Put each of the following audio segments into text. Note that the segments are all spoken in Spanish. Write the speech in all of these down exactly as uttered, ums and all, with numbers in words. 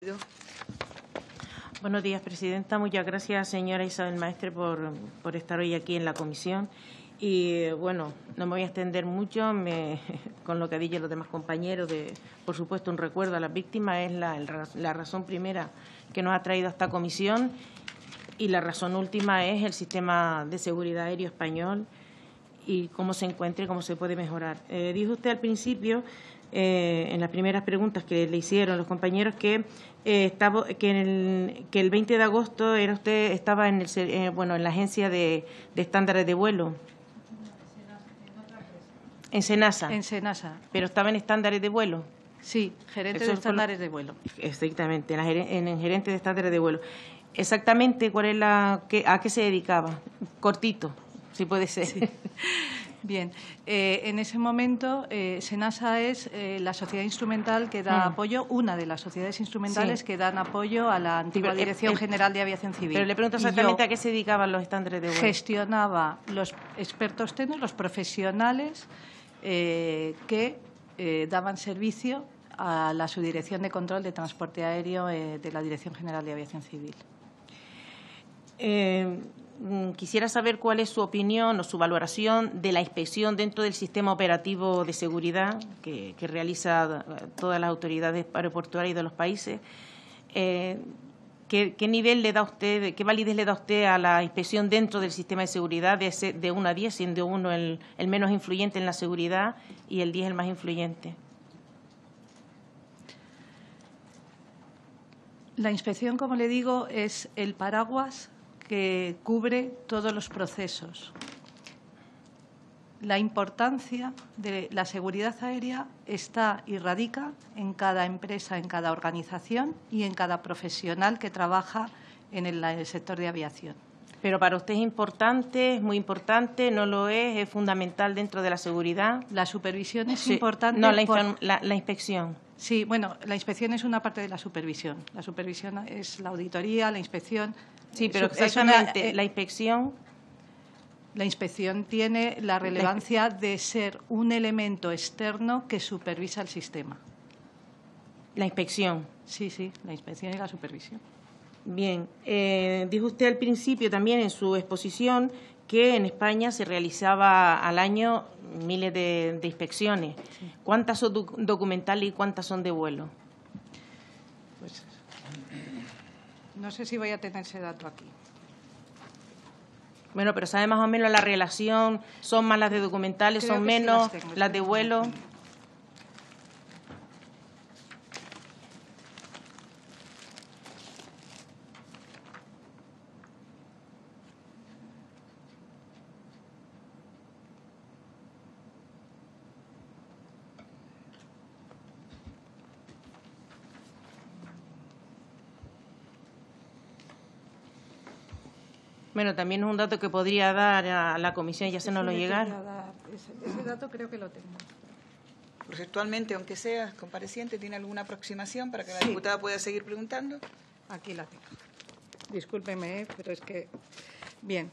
Buenos días, presidenta. Muchas gracias, señora Isabel Maestre, por, por estar hoy aquí en la comisión. Y, bueno, no me voy a extender mucho me, con lo que han dicho los demás compañeros. De, por supuesto, un recuerdo a las víctimas es la, la razón primera que nos ha traído a esta comisión, y la razón última es el sistema de seguridad aéreo español y cómo se encuentra y cómo se puede mejorar. Eh, dijo usted al principio, eh, en las primeras preguntas que le hicieron los compañeros, que eh, estaba, que, en el, que el veinte de agosto era usted estaba en el eh, bueno en la agencia de, de estándares de vuelo. En Senasa. En Senasa. Pero estaba en estándares de vuelo. Sí, gerente Eso de estándares lo... de vuelo. Exactamente, en, la, en el gerente de estándares de vuelo. Exactamente, ¿cuál es la, qué, a qué se dedicaba? Cortito, si puede ser. Sí. Bien, eh, en ese momento eh, Senasa es eh, la sociedad instrumental que da mm. apoyo, una de las sociedades instrumentales sí. que dan apoyo a la antigua sí, Dirección el, General de Aviación Civil. Pero le pregunto exactamente a qué se dedicaban los estándares de vuelo. Gestionaba los expertos técnicos, los profesionales eh, que eh, daban servicio a la Subdirección de Control de Transporte Aéreo eh, de la Dirección General de Aviación Civil. Eh, quisiera saber cuál es su opinión o su valoración de la inspección dentro del sistema operativo de seguridad que, que realiza todas las autoridades aeroportuarias de los países. Eh, ¿qué, ¿Qué nivel le da usted, qué validez le da usted a la inspección dentro del sistema de seguridad de, ese, de uno a diez, siendo uno el, el menos influyente en la seguridad y el diez el más influyente? La inspección, como le digo, es el paraguas que cubre todos los procesos. La importancia de la seguridad aérea está y radica en cada empresa, en cada organización y en cada profesional que trabaja en el, en el sector de aviación. Pero para usted es importante, es muy importante, no lo es, es fundamental dentro de la seguridad. La supervisión es sí. importante. No, la, por... la, la inspección. Sí, bueno, la inspección es una parte de la supervisión. La supervisión es la auditoría, la inspección. Sí, pero exactamente, una, eh, la inspección. La inspección tiene la relevancia de ser un elemento externo que supervisa el sistema. La inspección. Sí, sí, la inspección y la supervisión. Bien, eh, dijo usted al principio también en su exposición que en España se realizaba al año miles de, de inspecciones. Sí. ¿Cuántas son doc documentales y cuántas son de vuelo? Pues no sé si voy a tener ese dato aquí. Bueno, pero sabe más o menos la relación, ¿son más las de documentales, Creo son que menos sí las, las de vuelo? Bueno, también es un dato que podría dar a la comisión, ya se nos lo llegar. Ese, ese dato creo que lo tengo. Procesualmente, aunque sea compareciente, ¿tiene alguna aproximación para que la sí. diputada pueda seguir preguntando? Aquí la tengo. Discúlpeme, pero es que... Bien.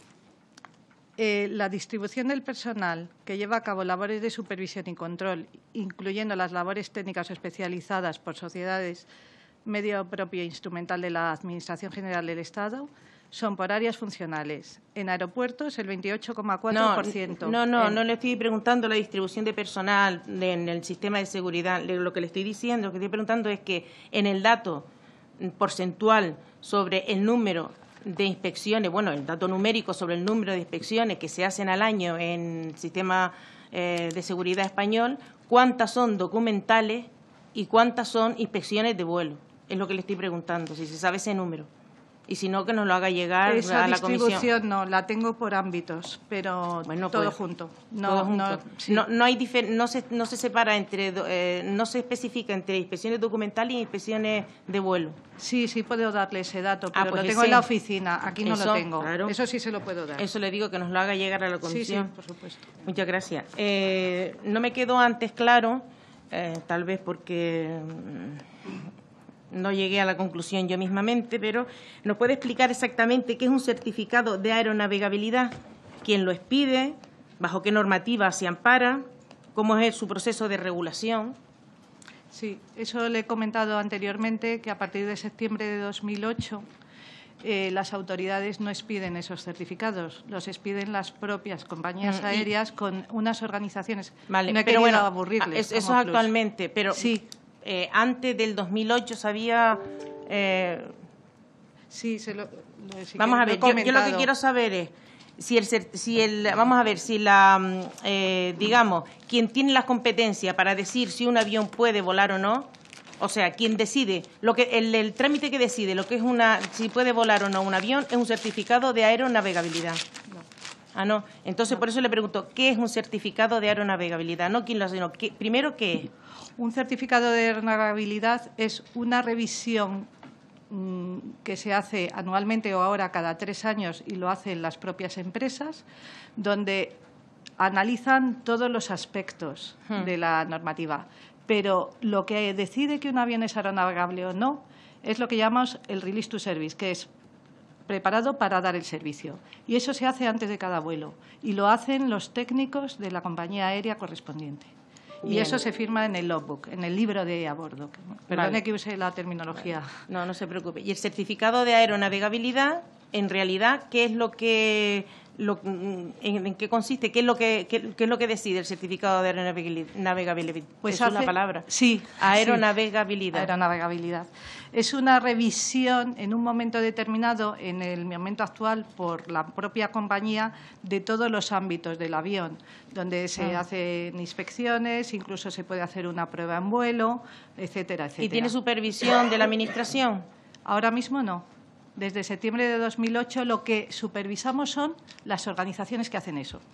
Eh, la distribución del personal que lleva a cabo labores de supervisión y control, incluyendo las labores técnicas especializadas por sociedades medio propio e instrumental de la Administración General del Estado, son por áreas funcionales. En aeropuertos, el veintiocho coma cuatro por ciento. No, no, no, en... no le estoy preguntando la distribución de personal de, en el sistema de seguridad. Lo que le estoy diciendo, lo que estoy preguntando es que en el dato porcentual sobre el número de inspecciones, bueno, el dato numérico sobre el número de inspecciones que se hacen al año en el sistema eh, de seguridad español, ¿cuántas son documentales y cuántas son inspecciones de vuelo? Es lo que le estoy preguntando, si se sabe ese número. Y si no, que nos lo haga llegar Esa a la comisión. Esa distribución no, la tengo por ámbitos, pero bueno, todo pues, junto. No, todo junto. No, sí. no, no, hay difer no, se, no se separa entre, eh, no se especifica entre inspecciones documentales y inspecciones de vuelo. Sí, sí puedo darle ese dato, pero ah, pues lo tengo ese, en la oficina, aquí no eso, lo tengo. Claro. Eso sí se lo puedo dar. Eso le digo, que nos lo haga llegar a la comisión. Sí, sí, por supuesto. Muchas gracias. Eh, no me quedó antes claro, eh, tal vez porque... no llegué a la conclusión yo mismamente, pero ¿nos puede explicar exactamente qué es un certificado de aeronavegabilidad? ¿Quién lo expide? ¿Bajo qué normativa se ampara? ¿Cómo es su proceso de regulación? Sí, eso le he comentado anteriormente, que a partir de septiembre de dos mil ocho eh, las autoridades no expiden esos certificados, los expiden las propias compañías Mm, y- aéreas con unas organizaciones. Vale, no he pero querido bueno, aburrirles. es- eso como es plus. actualmente, pero Sí. eh, antes del dos mil ocho sabía... eh, Sí, se lo, lo- si vamos a quiere, ver, lo he yo, yo lo que comentado. quiero saber es si el, cer- si el vamos a ver si la mm, eh, digamos quien tiene las competencias para decir si un avión puede volar o no, o sea, quien decide lo que el, el trámite que decide lo que es una si puede volar o no un avión es un certificado de aeronavegabilidad. No. Ah, no. Entonces, por eso le pregunto, ¿qué es un certificado de aeronavegabilidad? No quién lo hace, sino ¿qué- primero, ¿qué es? Un certificado de aeronavegabilidad es una revisión mm, que se hace anualmente o ahora cada tres años y lo hacen las propias empresas, donde analizan todos los aspectos Hmm. de la normativa. Pero lo que decide que un avión es aeronavegable o no es lo que llamamos el release to service, que es preparado para dar el servicio. Y eso se hace antes de cada vuelo. Y lo hacen los técnicos de la compañía aérea correspondiente. Y Bien. eso se firma en el logbook, en el libro de a bordo. Perdone Vale. que use la terminología. No, no se preocupe. Y el certificado de aeronavegabilidad, en realidad, ¿qué es lo que lo, en, en qué consiste? ¿Qué es lo que qué, qué es lo que decide el certificado de aeronavegabilidad? Pues es hace- una palabra. Sí. Aeronavegabilidad. sí, aeronavegabilidad. Es una revisión en un momento determinado, en el momento actual, por la propia compañía, de todos los ámbitos del avión, donde se Ah. hacen inspecciones, incluso se puede hacer una prueba en vuelo, etcétera, etcétera. ¿Y tiene supervisión de la Administración? Ahora mismo no. Desde septiembre de dos mil ocho lo que supervisamos son las organizaciones que hacen eso.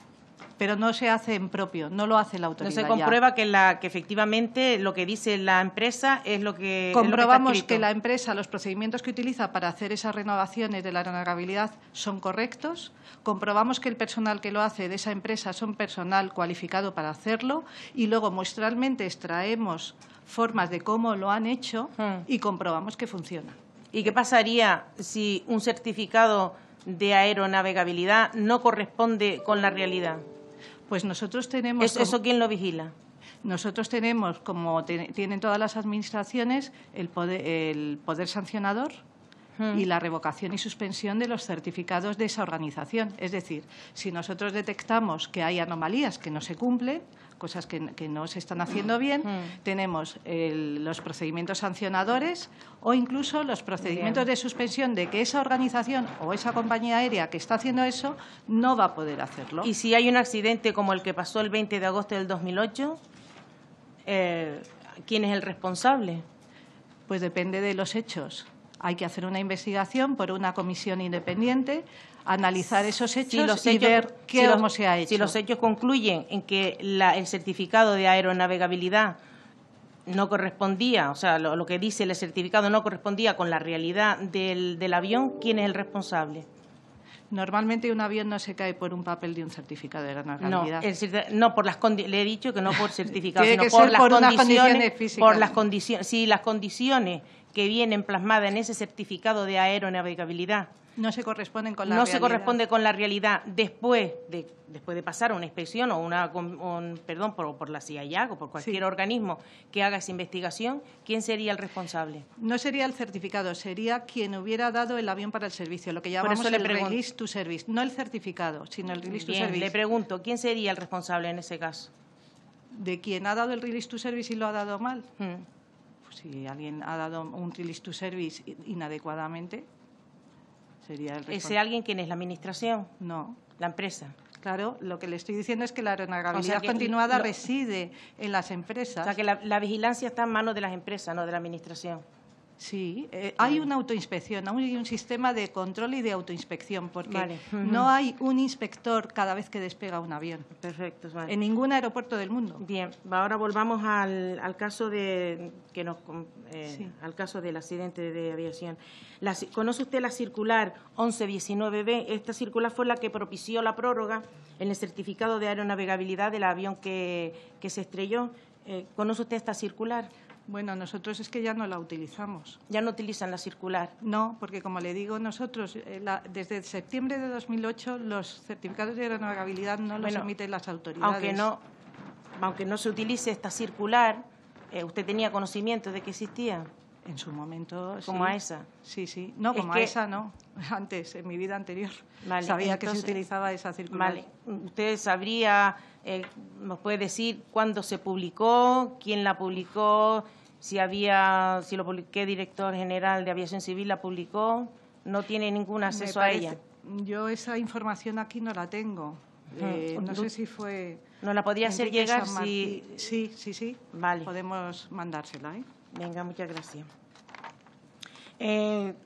Pero no se hace en propio, no lo hace la No autoridad. se ya. comprueba que, la, que efectivamente lo que dice la empresa es lo que es lo que está Comprobamos escrito. que la empresa, los procedimientos que utiliza para hacer esas renovaciones de la aeronavegabilidad son correctos. Comprobamos que el personal que lo hace de esa empresa son personal cualificado para hacerlo. Y luego, muestralmente, extraemos formas de cómo lo han hecho Hmm. y comprobamos que funciona. ¿Y qué pasaría si un certificado de aeronavegabilidad no corresponde con la realidad? Pues nosotros tenemos... ¿Eso, como- eso quién lo vigila? Nosotros tenemos, como te- tienen todas las administraciones, el poder, el poder sancionador Hmm. y la revocación y suspensión de los certificados de esa organización. Es decir, si nosotros detectamos que hay anomalías que no se cumplen, cosas que, que no se están haciendo bien, Hmm. tenemos el- los procedimientos sancionadores o incluso los procedimientos Bien. de suspensión de que esa organización o esa compañía aérea que está haciendo eso no va a poder hacerlo. Y si hay un accidente como el que pasó el veinte de agosto del dos mil ocho, eh, ¿quién es el responsable? Pues depende de los hechos. Hay que hacer una investigación por una comisión independiente, analizar esos hechos Si los y hechos- ver qué si los- cómo se ha hecho. Si los hechos concluyen en que la- el certificado de aeronavegabilidad no correspondía, o sea, lo, lo que dice el certificado no correspondía con la realidad del, del avión, ¿quién es el responsable? Normalmente un avión no se cae por un papel de un certificado de No, aeronavegabilidad. el certi- no por las condi- le he dicho que no por certificado, Tiene sino que por ser las por unas condiciones, condiciones físicas. por las condiciones, si las condiciones que vienen plasmadas en ese certificado de aeronavegabilidad No se corresponden con la no realidad. se corresponde con la realidad después de después de pasar una inspección o una con- un- perdón por, por la C I A o por cualquier Sí. organismo que haga esa investigación, ¿quién sería el responsable? No sería el certificado, sería quien hubiera dado el avión para el servicio, lo que Por llamamos eso le el pregunto. release to service. No el certificado, sino el release to Bien, service. le pregunto, ¿quién sería el responsable en ese caso? ¿De quien ha dado el release to service y lo ha dado mal? Hmm. Pues si alguien ha dado un release to service inadecuadamente, sería el ¿Ese responsable. alguien quién es? ¿La administración? No. ¿La empresa? Claro, lo que le estoy diciendo es que la aeronavegabilidad O sea que continuada lo- reside en las O empresas. sea, que la, la vigilancia está en manos de las empresas, no de la administración. Sí, eh, hay una autoinspección, hay un sistema de control y de autoinspección, porque Vale. no hay un inspector cada vez que despega un avión, Perfecto. Vale. en ningún aeropuerto del mundo. Bien, ahora volvamos al, al caso de que nos eh, Sí. al caso del accidente de aviación. La ci- ¿Conoce usted la circular once diecinueve B? Esta circular fue la que propició la prórroga en el certificado de aeronavegabilidad del avión que, que se estrelló. Eh, ¿Conoce usted esta circular? Bueno, nosotros es que ya no la utilizamos. Ya no utilizan la circular. No, porque como le digo, nosotros eh, la- desde septiembre de dos mil ocho los certificados de aeronavegabilidad no los Bueno, emiten las autoridades. Aunque no, aunque no se utilice esta circular, Eh, ¿Usted tenía conocimiento de que existía? En su momento, sí. ¿Como AESA? Sí, sí. No, Es como que- AESA no. Antes, en mi vida anterior, Vale, sabía entonces- que se utilizaba esa circular. Vale. ¿Usted sabría, eh, nos puede decir cuándo se publicó, quién la publicó, si había, si lo publicó, qué director general de Aviación Civil la publicó? ¿No tiene ningún Me acceso a parece- ella? Yo esa información aquí no la tengo. Eh, no sé si fue... ¿Nos la podría hacer Enrique llegar? San Si... Martí. Sí, sí, sí. Vale. Podemos mandársela, ¿eh? Venga, muchas gracias. Eh,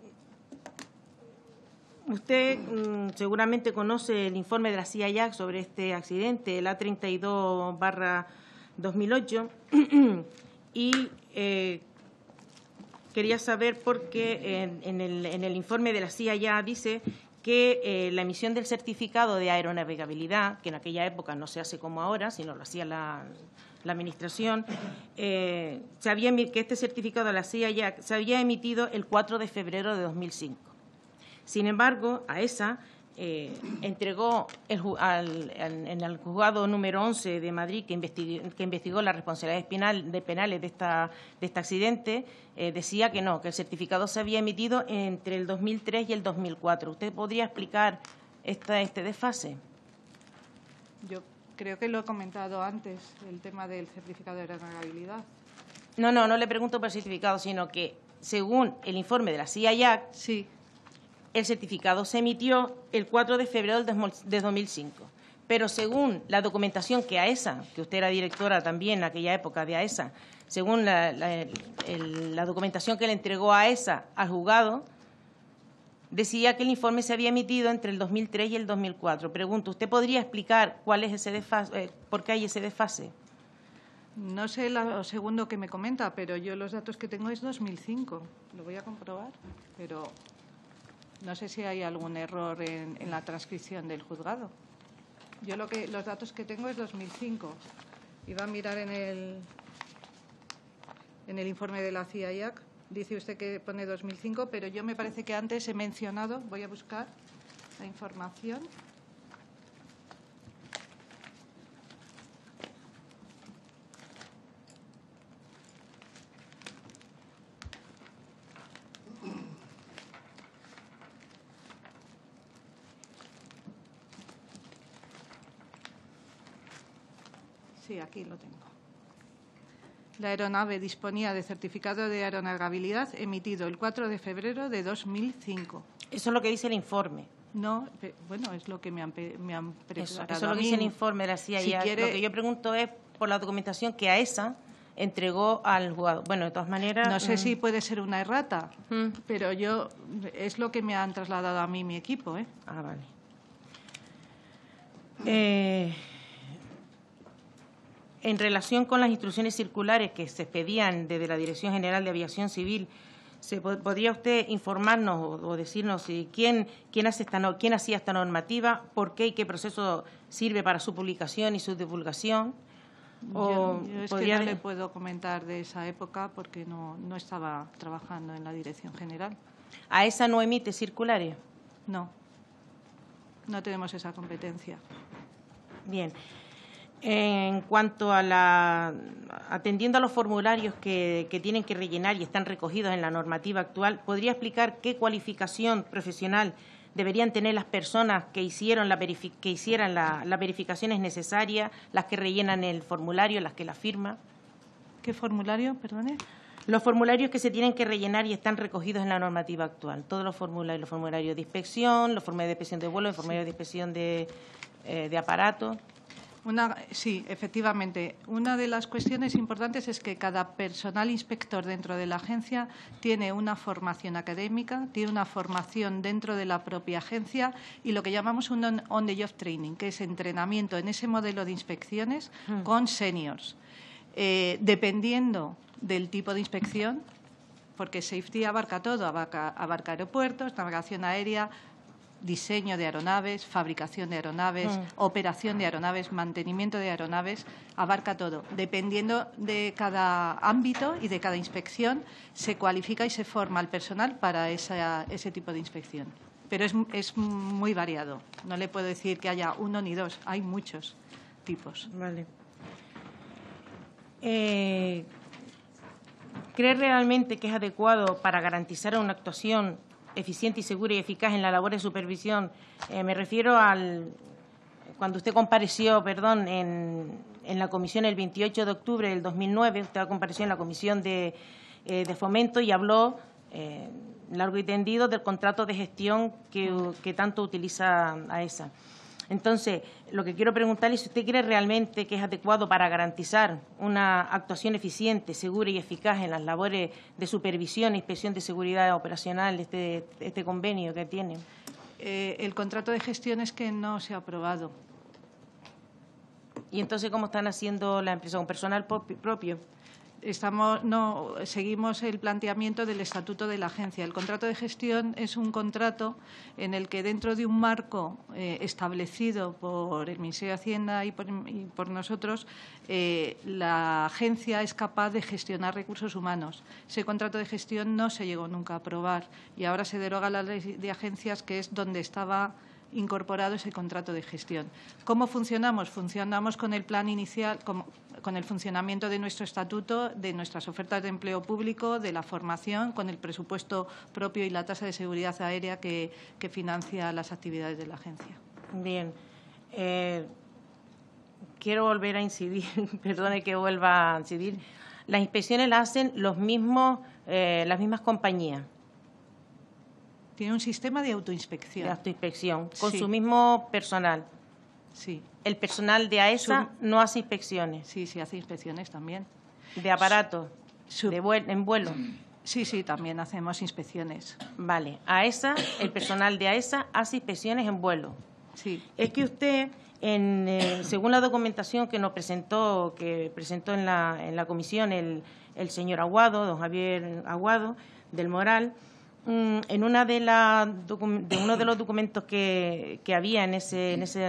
usted mm, seguramente conoce el informe de la C I A C sobre este accidente, el A treinta y dos barra dos mil ocho, y eh, quería saber por qué en, en, el, en el informe de la C I A C dice que eh, la emisión del certificado de aeronavegabilidad, que en aquella época no se hace como ahora, sino lo hacía la, la Administración, eh, se había, que este certificado de la C I A C se había emitido el cuatro de febrero de dos mil cinco. Sin embargo, AESA eh, entregó el, al, al, en el juzgado número once de Madrid, que investigó, que investigó las responsabilidades penal, de penales de, esta, de este accidente, eh, decía que no, que el certificado se había emitido entre el dos mil tres y el dos mil cuatro. ¿Usted podría explicar esta, este desfase? Yo creo que lo he comentado antes, el tema del certificado de aeronavegabilidad. No, no, no le pregunto por el certificado, sino que, según el informe de la C I A C, Sí. el certificado se emitió el cuatro de febrero de dos mil cinco, pero según la documentación que AESA, que usted era directora también en aquella época de AESA, según la, la, el, la documentación que le entregó a AESA al juzgado, decía que el informe se había emitido entre el dos mil tres y el dos mil cuatro. Pregunto, ¿usted podría explicar cuál es ese desfase, eh, por qué hay ese desfase? No sé lo segundo que me comenta, pero yo los datos que tengo es dos mil cinco. Lo voy a comprobar, pero no sé si hay algún error en, en la transcripción del juzgado. Yo lo que los datos que tengo es dos mil cinco. Iba a mirar en el en el informe de la C I A C. Dice usted que pone dos mil cinco, pero yo me parece que antes he mencionado, voy a buscar la información. Sí, aquí lo tengo. La aeronave disponía de certificado de aeronavegabilidad emitido el cuatro de febrero de dos mil cinco. Eso es lo que dice el informe. No, pe- bueno, es lo que me han, pe- me han preparado Eso, eso es lo a que mí. dice el informe de la C I A C. Si quiere- Lo que yo pregunto es por la documentación que AESA entregó al juzgado. Bueno, de todas maneras... No sé mm, si puede ser una errata, Mm. pero yo es lo que me han trasladado a mí mi equipo, ¿eh? Ah, vale. Eh, en relación con las instrucciones circulares que se expedían desde la Dirección General de Aviación Civil, ¿se po- ¿podría usted informarnos o, o decirnos si quién, quién, hace esta, no- quién hacía esta normativa, por qué y qué proceso sirve para su publicación y su divulgación? O Yo, yo es que podría no de- le puedo comentar de esa época porque no, no estaba trabajando en la Dirección General. AESA no emite circulares. No, no tenemos esa competencia. Bien. En cuanto a la... Atendiendo a los formularios que, que tienen que rellenar y están recogidos en la normativa actual, ¿podría explicar qué cualificación profesional deberían tener las personas que hicieron la verifi- que hicieran la- las verificaciones necesarias, las que rellenan el formulario, las que la firman? ¿Qué formulario, perdone? Los formularios que se tienen que rellenar y están recogidos en la normativa actual. Todos los formularios, los formularios de inspección, los formularios de inspección de vuelo, los formularios de inspección de, eh, de aparatos. Una, sí, efectivamente. Una de las cuestiones importantes es que cada personal inspector dentro de la agencia tiene una formación académica, tiene una formación dentro de la propia agencia y lo que llamamos un on- on-the-job training, que es entrenamiento en ese modelo de inspecciones Mm. con seniors. Eh, dependiendo del tipo de inspección, porque safety abarca todo, abarca, abarca aeropuertos, navegación aérea, diseño de aeronaves, fabricación de aeronaves, Mm. operación de aeronaves, mantenimiento de aeronaves, abarca todo. Dependiendo de cada ámbito y de cada inspección, se cualifica y se forma el personal para esa, ese tipo de inspección. Pero es, es muy variado. No le puedo decir que haya uno ni dos, hay muchos tipos. Vale. Eh, ¿cree realmente que es adecuado para garantizar una actuación eficiente y segura y eficaz en la labor de supervisión? Eh, me refiero al cuando usted compareció, perdón, en, en la comisión el veintiocho de octubre del dos mil nueve, usted compareció en la comisión de, eh, de fomento y habló eh, largo y tendido del contrato de gestión que, que tanto utiliza AESA. Entonces, lo que quiero preguntarle es si usted cree realmente que es adecuado para garantizar una actuación eficiente, segura y eficaz en las labores de supervisión e inspección de seguridad operacional, este, este convenio que tiene. Eh, el contrato de gestión es que no se ha aprobado. ¿Y entonces cómo están haciendo la empresa? ¿Con personal propio? Estamos, no, seguimos el planteamiento del estatuto de la agencia. El contrato de gestión es un contrato en el que, dentro de un marco eh, establecido por el Ministerio de Hacienda y por, y por nosotros, eh, la agencia es capaz de gestionar recursos humanos. Ese contrato de gestión no se llegó nunca a aprobar y ahora se deroga la ley de agencias, que es donde estaba incorporado ese contrato de gestión. ¿Cómo funcionamos? Funcionamos con el plan inicial, con, con el funcionamiento de nuestro estatuto, de nuestras ofertas de empleo público, de la formación, con el presupuesto propio y la tasa de seguridad aérea que, que financia las actividades de la agencia. Bien. Eh, quiero volver a incidir, perdone que vuelva a incidir. Las inspecciones las hacen los mismos, eh, las mismas compañías. Tiene un sistema de autoinspección. De autoinspección, con sí. su mismo personal. Sí. El personal de AESA su... no hace inspecciones. Sí, sí, hace inspecciones también. ¿De aparatos? Su... De vuel... ¿En vuelo? Sí, sí, también hacemos inspecciones. Vale. AESA, el personal de AESA hace inspecciones en vuelo. Sí. Es que usted, en, eh, según la documentación que nos presentó, que presentó en la, en la comisión el, el señor Aguado, don Javier Aguado, del Moral, en una de, la, de uno de los documentos que, que había en ese, en ese,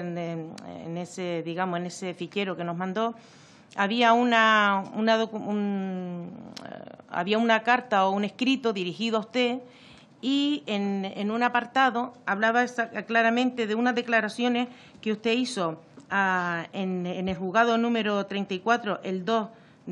en ese, digamos, en ese fichero que nos mandó, había una, una un, había una carta o un escrito dirigido a usted y en, en un apartado hablaba claramente de unas declaraciones que usted hizo a, en, en el juzgado número treinta y cuatro el dos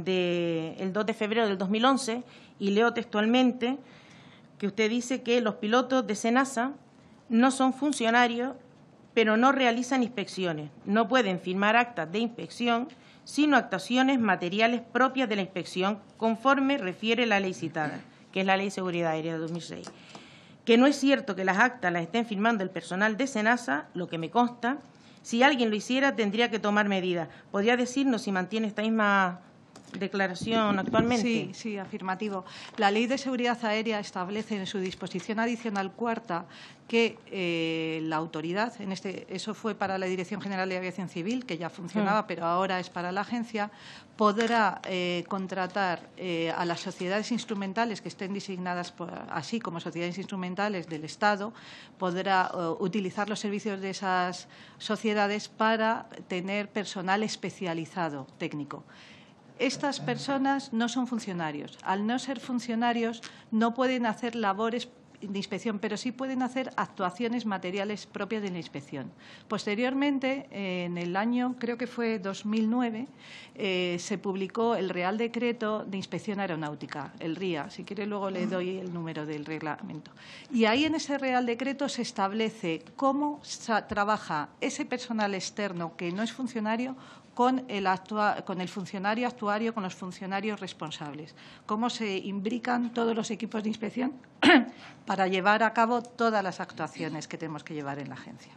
de, el dos de febrero del dos mil once, y leo textualmente que usted dice que los pilotos de SENASA no son funcionarios, pero no realizan inspecciones. No pueden firmar actas de inspección, sino actuaciones materiales propias de la inspección, conforme refiere la ley citada, que es la Ley de Seguridad Aérea de dos mil seis. Que no es cierto que las actas las estén firmando el personal de SENASA, lo que me consta. Si alguien lo hiciera, tendría que tomar medidas. ¿Podría decirnos si mantiene esta misma declaración actualmente? Sí, sí, afirmativo. La Ley de Seguridad Aérea establece en su disposición adicional cuarta que eh, la autoridad, en este, eso fue para la Dirección General de Aviación Civil, que ya funcionaba, mm. pero ahora es para la agencia, podrá eh, contratar eh, a las sociedades instrumentales que estén designadas por, así como sociedades instrumentales del Estado, podrá uh, utilizar los servicios de esas sociedades para tener personal especializado técnico. Estas personas no son funcionarios. Al no ser funcionarios, no pueden hacer labores de inspección, pero sí pueden hacer actuaciones materiales propias de la inspección. Posteriormente, en el año, creo que fue dos mil nueve, eh, se publicó el Real Decreto de Inspección Aeronáutica, el R I A. Si quiere, luego le doy el número del reglamento. Y ahí, en ese Real Decreto, se establece cómo trabaja ese personal externo que no es funcionario con el, actua, con el funcionario actuario, con los funcionarios responsables. Cómo se imbrican todos los equipos de inspección para llevar a cabo todas las actuaciones que tenemos que llevar en la agencia.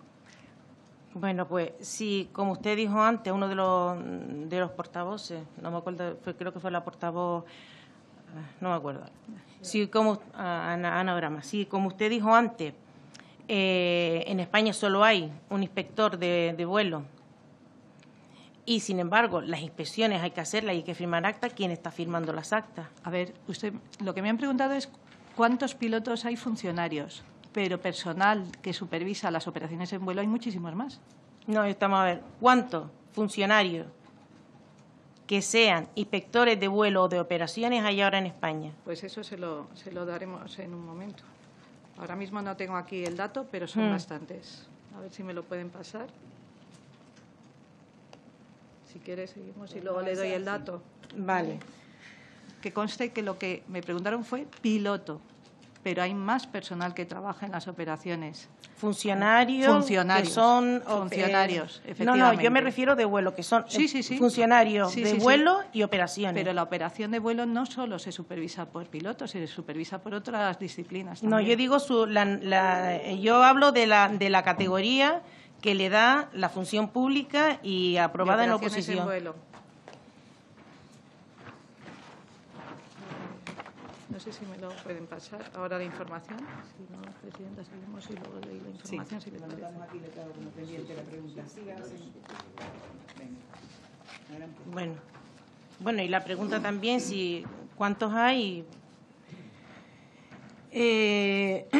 Bueno, pues sí, como usted dijo antes, uno de los, de los portavoces, no me acuerdo, fue, creo que fue la portavoz, no me acuerdo. Sí, como Ana, Ana Brama, sí, como usted dijo antes, eh, en España solo hay un inspector de, de vuelo. Y, sin embargo, las inspecciones hay que hacerlas y hay que firmar actas. ¿Quién está firmando las actas? A ver, usted, lo que me han preguntado es cuántos pilotos hay funcionarios, pero personal que supervisa las operaciones en vuelo hay muchísimos más. No, estamos a ver, ¿cuántos funcionarios que sean inspectores de vuelo o de operaciones hay ahora en España? Pues eso se lo, se lo daremos en un momento. Ahora mismo no tengo aquí el dato, pero son mm. bastantes. A ver si me lo pueden pasar. Si quiere, seguimos y luego le doy el dato. Vale. que conste que lo que me preguntaron fue piloto, pero hay más personal que trabaja en las operaciones. Funcionarios, funcionarios que son funcionarios, eh, efectivamente. No, no, yo me refiero de vuelo, que son sí, sí, sí. funcionarios sí, de sí, vuelo sí. y operaciones. Pero la operación de vuelo no solo se supervisa por pilotos, se supervisa por otras disciplinas también. No, yo digo, su, la, la, yo hablo de la, de la categoría que le da la función pública y aprobada en oposición. En vuelo. No sé si me lo pueden pasar ahora la información. Si no, Presidenta, seguimos y luego leí la información. Sí, si lo notamos aquí, le queda como pendiente la pregunta. Bueno, bueno, y la pregunta también, si ¿cuántos hay? Eh,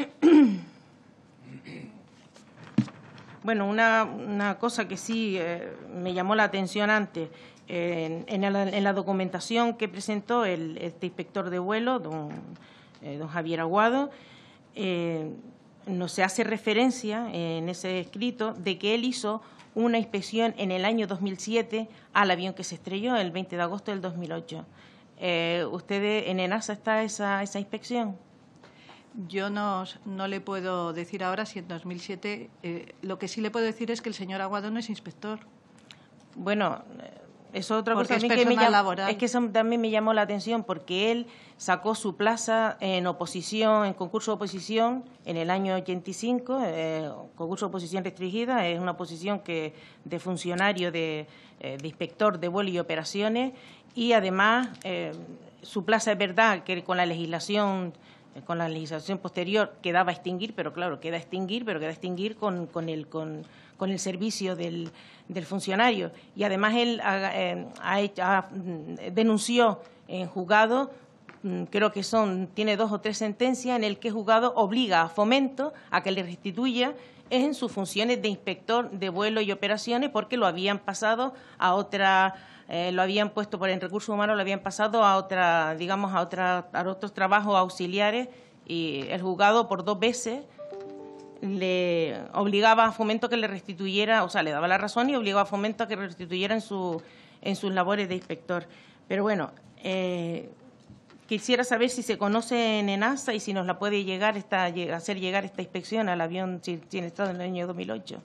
bueno, una, una cosa que sí eh, me llamó la atención antes. En, en, la, en la documentación que presentó el, este inspector de vuelo, don, eh, don Javier Aguado, eh, no se hace referencia en ese escrito de que él hizo una inspección en el año dos mil siete al avión que se estrelló el veinte de agosto del dos mil ocho. Eh, ¿Ustedes en ENASA está esa, esa inspección? Yo no, no le puedo decir ahora si en dos mil siete... Eh, lo que sí le puedo decir es que el señor Aguado no es inspector. Bueno... Eso es otra porque cosa es que me llamó, laboral. Es que eso también me llamó la atención porque él sacó su plaza en oposición, en concurso de oposición en el año ochenta y cinco, eh, concurso de oposición restringida, es una oposición que de funcionario de, eh, de inspector de vuelo y operaciones, y además eh, su plaza es verdad que con la legislación con la legislación posterior quedaba a extinguir, pero claro, queda a extinguir, pero queda a extinguir con, con el con, con el servicio del, del funcionario. Y además él ha, eh, ha, hecho, ha denunció en juzgado, creo que son tiene dos o tres sentencias en el que el juzgado obliga a Fomento a que le restituya en sus funciones de inspector de vuelo y operaciones, porque lo habían pasado a otra Eh, lo habían puesto por el recurso humano, lo habían pasado a otra, digamos, a otra, a otros trabajos auxiliares, y el juzgado por dos veces le obligaba a Fomento que le restituyera, o sea, le daba la razón y obligaba a Fomento a que restituyera en su, en sus labores de inspector. Pero bueno, eh, quisiera saber si se conoce en ENASA y si nos la puede llegar esta, hacer llegar esta inspección al avión siniestrado en el año dos mil ocho.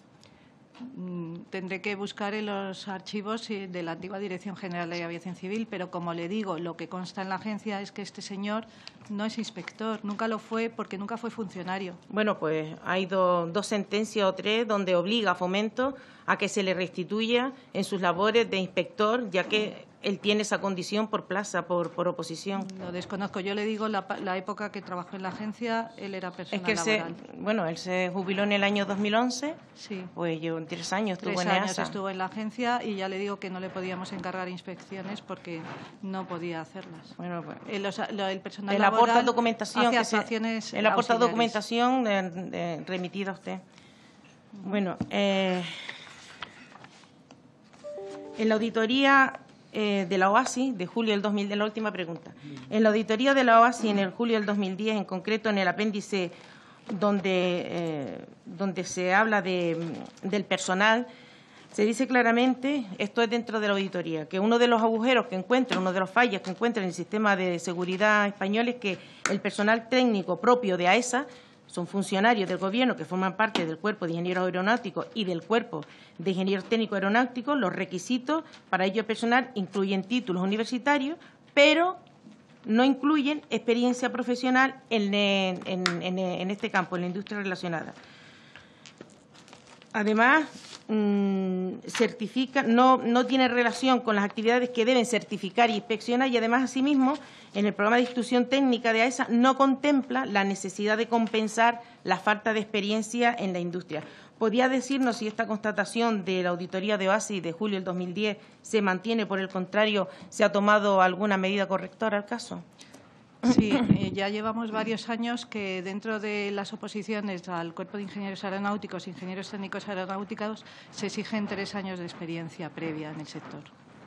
Tendré que buscar en los archivos de la antigua Dirección General de Aviación Civil, pero como le digo, lo que consta en la agencia es que este señor no es inspector, nunca lo fue porque nunca fue funcionario. Bueno, pues hay do, dos sentencias o tres donde obliga a Fomento a que se le restituya en sus labores de inspector, ya que él tiene esa condición por plaza, por, por oposición. Lo desconozco. Yo le digo la, la época que trabajó en la agencia, él era personal es que laboral. Se, bueno, él se jubiló en el año dos mil once. Sí. Pues yo en tres años estuvo tres en años EASA. estuvo en la agencia y ya le digo que no le podíamos encargar inspecciones porque no podía hacerlas. Bueno, pues, el, lo, el personal él laboral aporta documentación hace que se, actuaciones él aporta auxiliares. documentación de, de, remitida a usted. Uh-huh. Bueno, eh, en la auditoría eh, de la OASI de julio del dos mil diez, la última pregunta. En la auditoría de la OASI en el julio del dos mil diez, en concreto en el apéndice donde, eh, donde se habla de, del personal, se dice claramente, esto es dentro de la auditoría, que uno de los agujeros que encuentra, uno de los fallos que encuentra en el sistema de seguridad español es que el personal técnico propio de AESA son funcionarios del Gobierno que forman parte del Cuerpo de Ingenieros Aeronáuticos y del Cuerpo de Ingenieros Técnicos Aeronáuticos. Los requisitos para ello personal incluyen títulos universitarios, pero no incluyen experiencia profesional en, en, en, en este campo, en la industria relacionada. Además, mmm, certifica, no, no tiene relación con las actividades que deben certificar y inspeccionar, y además, asimismo, en el programa de instrucción técnica de AESA no contempla la necesidad de compensar la falta de experiencia en la industria. ¿Podría decirnos si esta constatación de la auditoría de OASI de julio del dos mil diez se mantiene, por el contrario, se ha tomado alguna medida correctora al caso? Sí, eh, ya llevamos varios años que dentro de las oposiciones al Cuerpo de Ingenieros Aeronáuticos e Ingenieros Técnicos Aeronáuticos se exigen tres años de experiencia previa en el sector.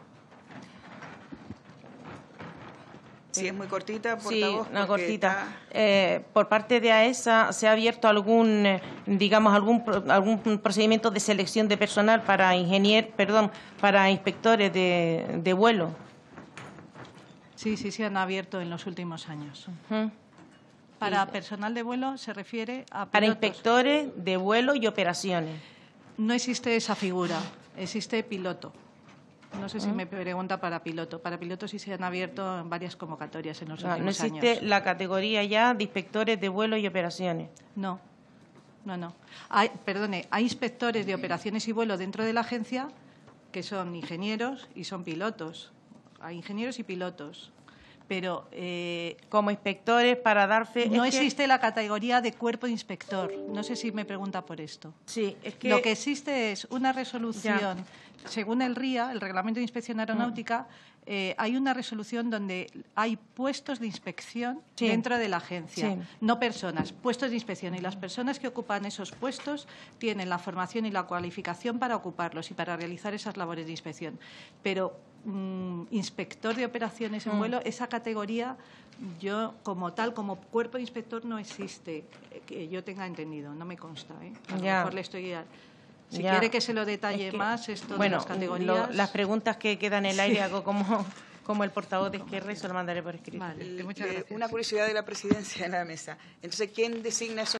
Sí, es muy cortita, sí, portavoz. Una cortita. Está... Eh, por parte de AESA, ¿se ha abierto algún, eh, digamos, algún algún procedimiento de selección de personal para ingenier, perdón, para inspectores de, de vuelo? Sí, sí, se han abierto en los últimos años. Ujú. Para Y- personal de vuelo se refiere a Para pilotos. inspectores de vuelo y operaciones. No existe esa figura, existe piloto. No sé si me pregunta para piloto. Para piloto sí se han abierto varias convocatorias en los No, no últimos existe años. la categoría ya de inspectores de vuelo y operaciones. No, no, no. Hay, perdone, hay inspectores de operaciones y vuelo dentro de la agencia que son ingenieros y son pilotos. Hay ingenieros y pilotos. Pero eh, Como inspectores para dar fe. no es que- existe la categoría de cuerpo de inspector. No sé si me pregunta por esto. Sí, es que. Lo que existe es una resolución, según el R I A, el Reglamento de Inspección Aeronáutica, eh, hay una resolución donde hay puestos de inspección Sí. dentro de la agencia, Sí. no personas, puestos de inspección. Y las personas que ocupan esos puestos tienen la formación y la cualificación para ocuparlos y para realizar esas labores de inspección. Pero mm, inspector de operaciones en Mm. vuelo, esa categoría, yo como tal, como cuerpo de inspector, no existe, eh, que yo tenga entendido, no me consta. ¿eh? A lo Ya. mejor le estoy... a- Si Ya. quiere que se lo detalle Es que, más, esto bueno, de las categorías... lo- las preguntas que quedan en el aire Sí. hago como, como el portavoz de Esquerra y se lo mandaré por escrito. Vale, El- muchas eh, gracias. Una curiosidad de la presidencia en la mesa. Entonces, ¿quién designa esos